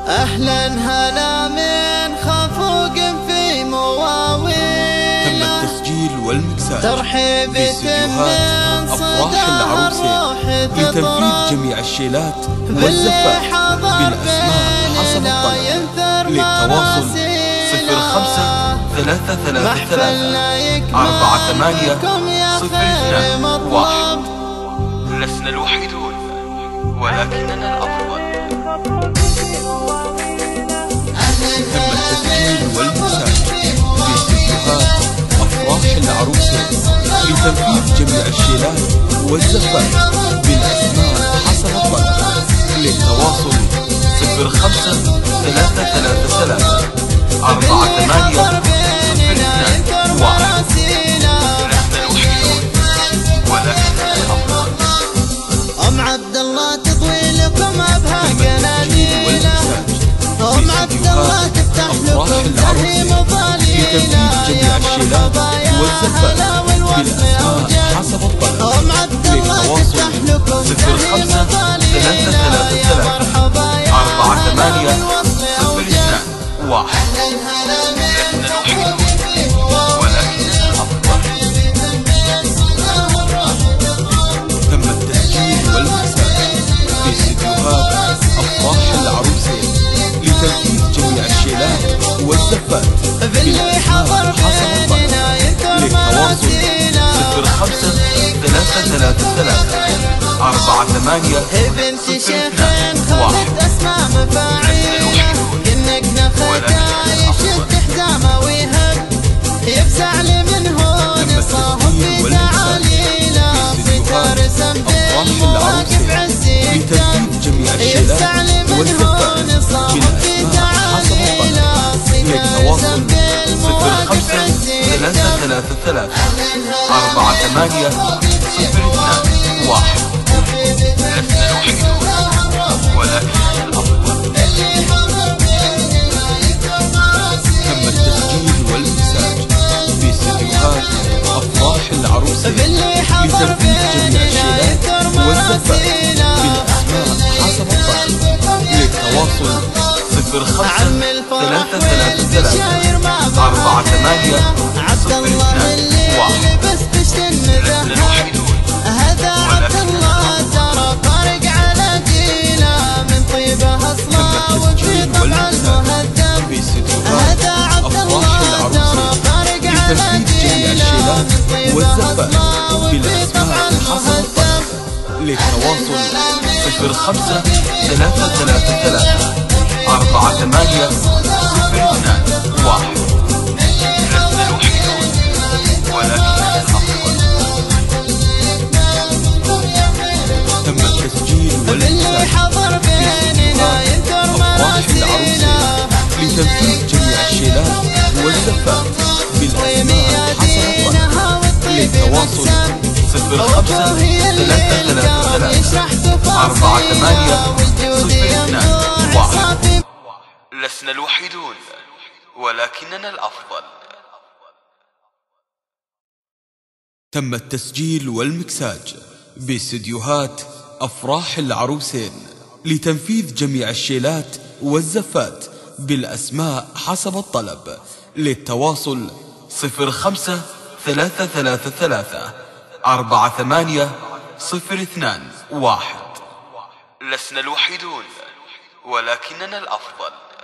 أهلا هلا من خفوق في مواويل. تم التسجيل والمكساج ترحيب باستديوهات أفراح العروسين لتنفيذ جميع الشيلات والزفات بالأسماء حسب الطلب. للتواصل 05-333-48-02-1. لسنا الوحيدون ولكننا الأفضل. تم التسجيل والمكساج باستديوهات أفراح العروسين لتنفيذ جميع الشيلات والزفات بالأسماء حسب الطلب. للتواصل 05-333-48-02-1. أم عبد الله تطوي لكم أبها قناديل. أم عبد الله تفتح لكم ترهيم ظليلة. جميع الشيلات والزفات بالأسماء حسب الطلب. أم عبد الله تفتح لكم ترهيم ظليلة. مرحبا يا أهل الوصل يا وجاه. تم التسجيل والمكساج في استديوهات أفراح العروسين لتنفيذ جميع الشيلات والزفات بالأسماء حسب الطلب. للتواصل 05-333-48-02-1. بنت شيخ خذت أسماء مفاعيل. كأنك نخلت عايش بحزامه ويهب يفزع لي من هون صاحب في تعاليله. صيت رسم بالمواقف عالسكة يفزع لي من هون صاحب في تعاليله. صيت رسم بالمواقف عالسكة 03-33-48-02-1. لسنا الوحيدون ولكننا الأفضل. تم التسجيل والمكساج في استديوهات أفراح العروسين لتنفيذ جميع الشيلات والزفات بالأسماء حسب الطلب. للتواصل 05-333-48-02-1. عبد الله اللي بس بشن هذا عبد الله ترى فارق على جيله. من طيبه اصله وفي طبع المهذب. هذا عبد الله ترى فارق على جيله. من طيبه اصله وفي طبع المهذب. للتواصل 05-333-48-02-1. لسنا الوحيدون ولكننا الأفضل. تم التسجيل والمكساج في أفراح العروسين لتنفيذ جميع الشيلات والزفات بالأسماء حسب الطلب. للتواصل 05-333-48-02-1. لسنا الوحيدون ولكننا الأفضل. تم التسجيل والمكساج باستديوهات أفراح العروسين لتنفيذ جميع الشيلات والزفات بالأسماء حسب الطلب. للتواصل 05-333-48-02-1. لسنا الوحيدون ولكننا الأفضل.